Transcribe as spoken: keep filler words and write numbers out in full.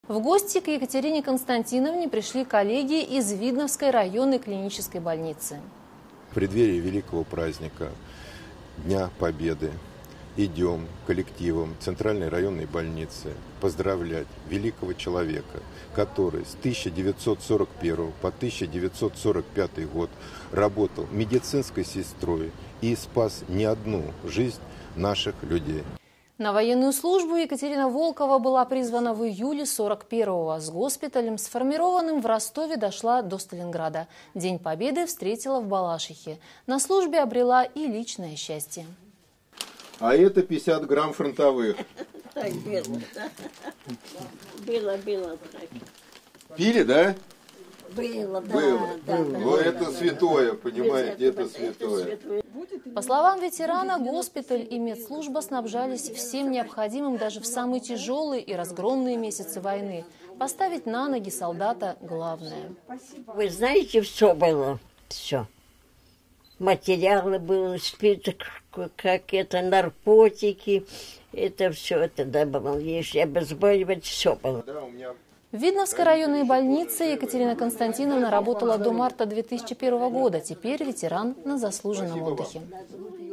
В гости к Екатерине Константиновне пришли коллеги из Видновской районной клинической больницы. В преддверии великого праздника Дня Победы идем коллективом Центральной районной больницы поздравлять великого человека, который с тысяча девятьсот сорок первого по тысяча девятьсот сорок пятый год работал медицинской сестрой и спас не одну жизнь наших людей. На военную службу Екатерина Волкова была призвана в июле сорок первого. С госпиталем, сформированным в Ростове, дошла до Сталинграда. День Победы встретила в Балашихе. На службе обрела и личное счастье. А это пятьдесят грамм фронтовых. Так было, да. Было, было. Пили, да? Было, да. Было. Да, было. да, Но да, это да, святое, да. понимаете, это, это святое. святое. По словам ветерана, госпиталь и медслужба снабжались всем необходимым даже в самые тяжелые и разгромные месяцы войны. Поставить на ноги солдата – главное. Вы знаете, все было. Все. Материалы были, список, как это, наркотики. Это все, это да, было. Если обезболивать, все было. В Видновской районной больнице Екатерина Константиновна работала до марта две тысячи первого года. Теперь ветеран на заслуженном отдыхе.